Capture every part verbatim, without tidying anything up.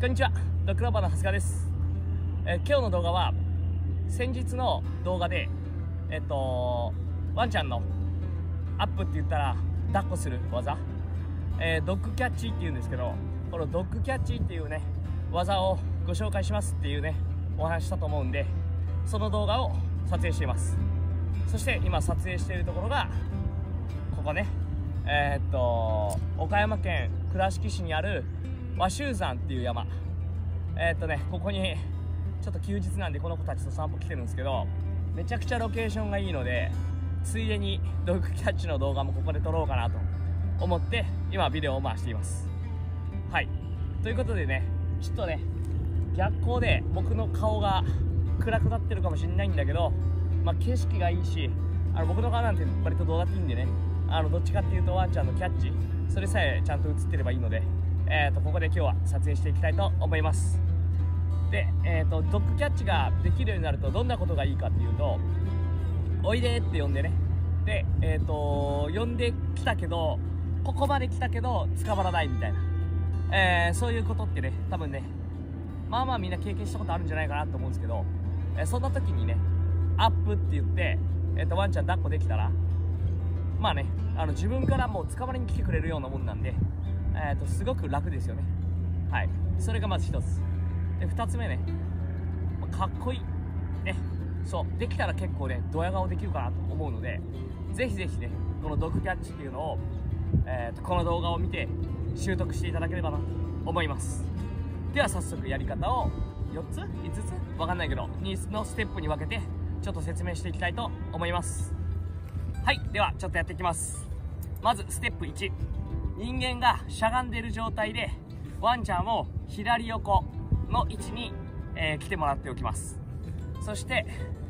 こんにちは、ドッグラバーの長谷川です。えー、今日の動画は先日の動画でえっとワンちゃんのアップって言ったら抱っこする技、えー、ドッグキャッチっていうんですけど、このドッグキャッチっていうね技をご紹介しますっていうねお話したと思うんで、その動画を撮影しています。そして今撮影しているところがここね、えー、っと岡山県倉敷市にある和州山っていう山、えー、っとねここにちょっと休日なんでこの子たちと散歩来てるんですけど、めちゃくちゃロケーションがいいので、ついでにドッグキャッチの動画もここで撮ろうかなと思って今ビデオを回しています。はい、ということでね、ちょっとね逆光で僕の顔が暗くなってるかもしれないんだけど、まあ、景色がいいし、あの僕の顔なんて割とどうだっていいんでね、あのどっちかっていうとワンちゃんのキャッチそれさえちゃんと映ってればいいので、えー、とここで今日は撮影していきたいと思います。で、えー、とドッグキャッチができるようになるとどんなことがいいかっていうと、おいでって呼んでね、で、えー、と呼んできたけどここまで来たけど捕まらないみたいな、えー、そういうことってね多分ねまあまあみんな経験したことあるんじゃないかなと思うんですけど、えー、そんな時にねアップって言って、えー、とワンちゃん抱っこできたらまあねあの自分からもう捕まりに来てくれるようなもんなんで、えー、とすごく楽ですよね。はい、それがまず一つで、二つ目ね、かっこいいね。そうできたら結構ねドヤ顔できるかなと思うので、ぜひぜひねこのドッグキャッチっていうのを、えー、とこの動画を見て習得していただければなと思います。では早速やり方をよっついつつわかんないけどにのステップに分けてちょっと説明していきたいと思います。はい、ではちょっとやっていきます。まずステップいち、人間がしゃがんでいる状態でワンちゃんを左横の位置に、えー、来てもらっておきます。そして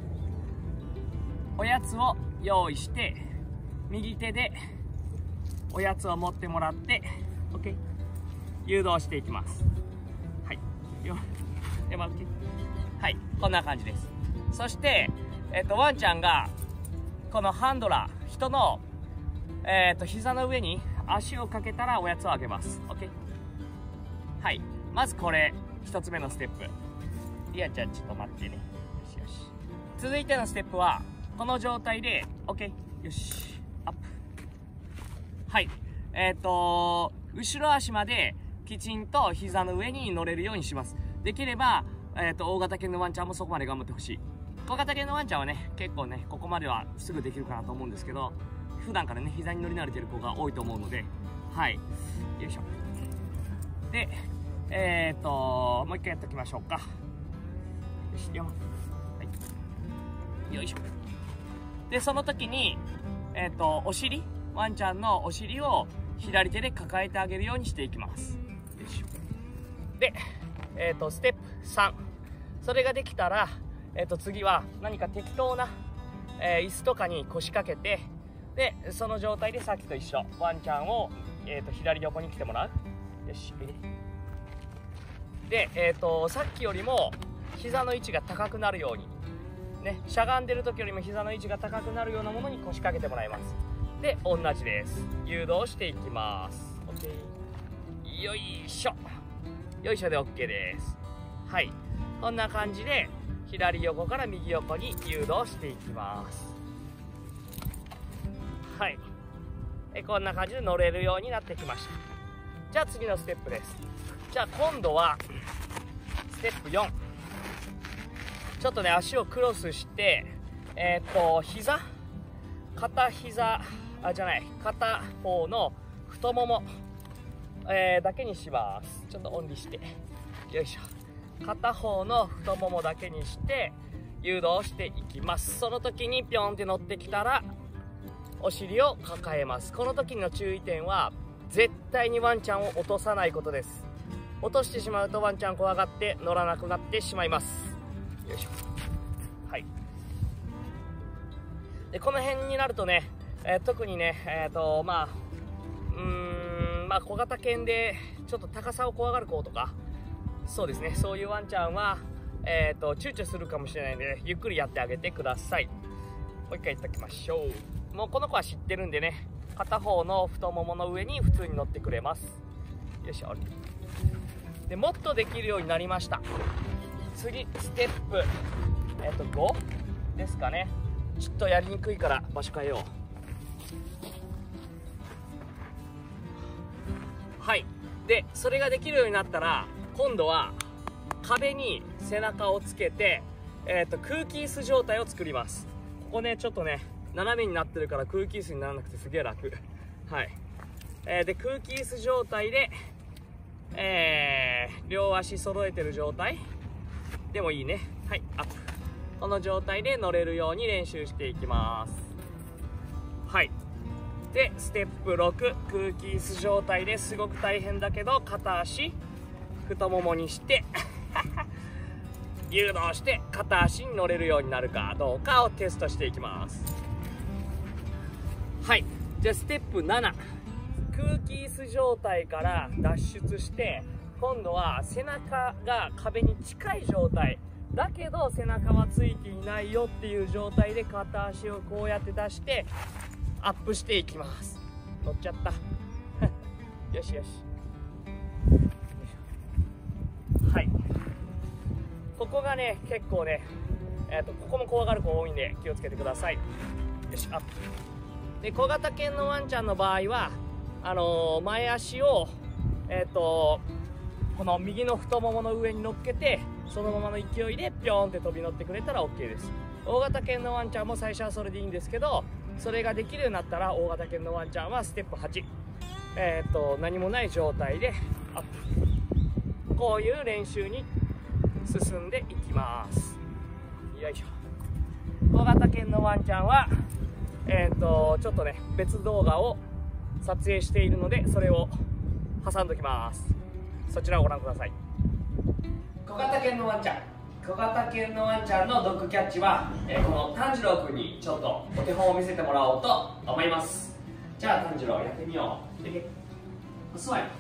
おやつを用意して右手でおやつを持ってもらって OK 誘導していきます。はいよで、ま、はい、こんな感じです。そして、えー、とワンちゃんがこのハンドラー人の、えー、と膝の上に足をかけたらおやつをあげます。 OK、 はい、まずこれひとつめのステップ。いやじゃあちょっと待ってね、よしよし。続いてのステップはこの状態で OK よしアップ。はい、えっ、ー、と後ろ足まできちんと膝の上に乗れるようにします。できれば、えー、と大型犬のワンちゃんもそこまで頑張ってほしい。小型犬のワンちゃんはね結構ねここまではすぐできるかなと思うんですけど、普段からね膝に乗り慣れてる子が多いと思うので、はい、よいしょ。でえっ、ー、ともう一回やっておきましょうか。よしよ、はい、よいしょ。でその時にえっ、ー、とお尻ワンちゃんのお尻を左手で抱えてあげるようにしていきます。よいしょ。でえっ、ー、とステップさん、それができたらえー、と次は何か適当な、えー、椅子とかに腰掛けて、でその状態でさっきと一緒ワンちゃんを、えー、と左横に来てもらう。よし、で、えー、とさっきよりも膝の位置が高くなるようにね、しゃがんでる時よりも膝の位置が高くなるようなものに腰掛けてもらいます。で同じです。誘導していきます。 OK よいしょよいしょで OK です。はい、こんな感じで左横から右横に誘導していきます。はい、えこんな感じで乗れるようになってきました。じゃあ次のステップです。じゃあ今度はステップよん、ちょっとね足をクロスしてえー、っと膝片膝あじゃない片方の太もも、えー、だけにします。ちょっとオンにしてよいしょ。片方の太ももだけにして誘導していきます。その時にピョンって乗ってきたらお尻を抱えます。この時の注意点は絶対にワンちゃんを落とさないことです。落としてしまうとワンちゃん怖がって乗らなくなってしまいます。よいしょ。はい、でこの辺になるとね、えー、特にねえっ、ー、とまあうーんまあ小型犬でちょっと高さを怖がる子とか、そうですね、そういうワンちゃんは、えー、と躊躇するかもしれないのでゆっくりやってあげてください。もう一回言っておきましょう。もうこの子は知ってるんでね、片方の太ももの上に普通に乗ってくれます。よいしょ。 でもっとできるようになりました。次ステップえっとごですかね。ちょっとやりにくいから場所変えよう。はい。でそれができるようになったら、今度は壁に背中をつけて、えー、と空気椅子状態を作ります。ここねちょっとね斜めになってるから空気椅子にならなくてすげえ楽。はい、えー、で空気椅子状態で、えー、両足揃えてる状態でもいいね。はい、アップ。この状態で乗れるように練習していきます。はい。でステップろく、空気椅子状態ですごく大変だけど、片足太ももにして誘導して片足に乗れるようになるかどうかをテストしていきます。はい。じゃあステップなな、空気椅子状態から脱出して、今度は背中が壁に近い状態だけど背中はついていないよっていう状態で片足をこうやって出してアップしていきます。乗っちゃったよしよし。はい。ここがね結構ね、えーとここも怖がる子多いんで気をつけてください。よし、アップ。で小型犬のワンちゃんの場合はあのー、前足をえっ、ー、とこの右の太ももの上に乗っけて、そのままの勢いでピョーンって飛び乗ってくれたら OK です。大型犬のワンちゃんも最初はそれでいいんですけど、それができるようになったら大型犬のワンちゃんはステップはち、えっと何もない状態でアップ。こういう練習に進んでいきます。よいしょ。小型犬のワンちゃんはえっとちょっとね別動画を撮影しているので、それを挟んどきます。そちらをご覧ください。小型犬のワンちゃん小型犬のワンちゃんのドッグキャッチは、えー、この炭治郎くんにちょっとお手本を見せてもらおうと思います。じゃあ炭治郎やってみよう。でお座り。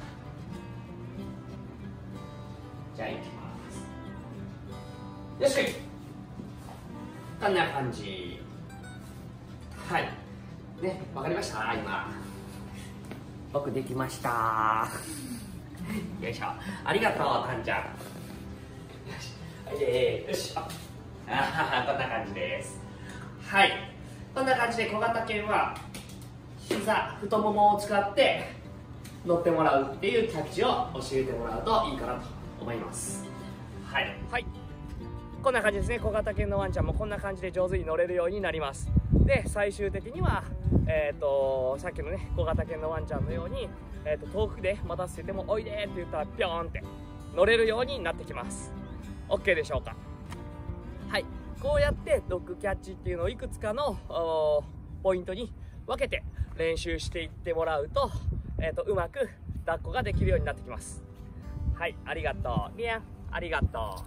じゃあいきます。よし、こんな感じ。はいね、わかりました。今僕できましたよいしょ。ありがとうタンちゃん。よし、えー、よし、ああこんな感じです。はい、こんな感じで小型犬は膝太ももを使って乗ってもらうっていうキャッチを教えてもらうといいかなと思います。はい、はい、こんな感じですね。小型犬のワンちゃんもこんな感じで上手に乗れるようになります。で最終的にはえー、とさっきのね小型犬のワンちゃんのように、えー、と遠くで待たせてもおいでって言ったらピョーンって乗れるようになってきます。 OK でしょうか。はい、こうやってドッグキャッチっていうのをいくつかのポイントに分けて練習していってもらうと、えー、とうまく抱っこができるようになってきます。はい、ありがとうリアン、ありがと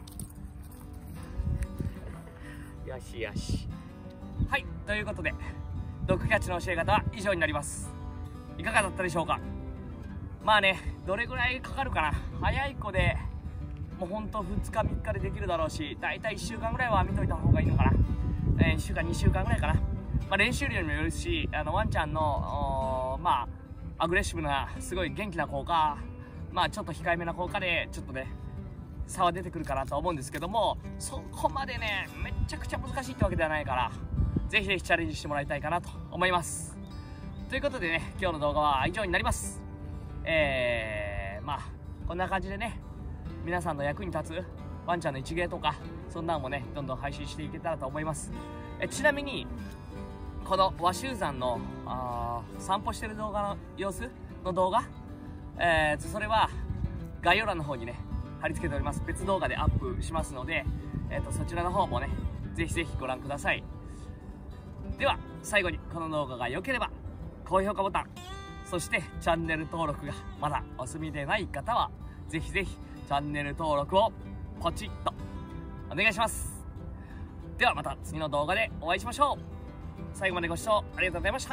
うよしよし。はい、ということでドッグキャッチの教え方は以上になります。いかがだったでしょうか。まあね、どれぐらいかかるかな。早い子でもうほんとふつかみっかでできるだろうし、だいたいいっしゅうかんぐらいは見といた方がいいのかな。えー、いっしゅうかんにしゅうかんぐらいかな。まあ、練習量にもよるし、あのワンちゃんのまあアグレッシブなすごい元気な子か、まあちょっと控えめな子かでちょっとね差は出てくるかなと思うんですけども、そこまでねめちゃくちゃ難しいってわけではないから、ぜひぜひチャレンジしてもらいたいかなと思います。ということでね、今日の動画は以上になります。えー、まあこんな感じでね、皆さんの役に立つワンちゃんの一芸とかそんなのもねどんどん配信していけたらと思います。えちなみにこの和州山のあ散歩してる動画の様子の動画、えー、それは概要欄の方にね貼り付けております。別動画でアップしますので、えー、とそちらの方もねぜひぜひご覧ください。では最後にこの動画が良ければ高評価ボタン、そしてチャンネル登録がまだお済みでない方はぜひぜひチャンネル登録をポチッとお願いします。ではまた次の動画でお会いしましょう。最後までご視聴ありがとうございました。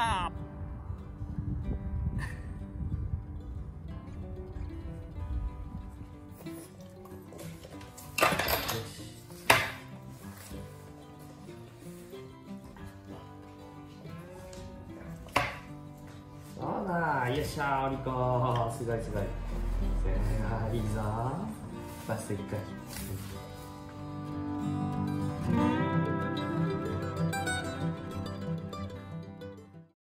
そうだ、よっしゃー、お利口、すごいすごい。 いいぞ。ラストいっかい。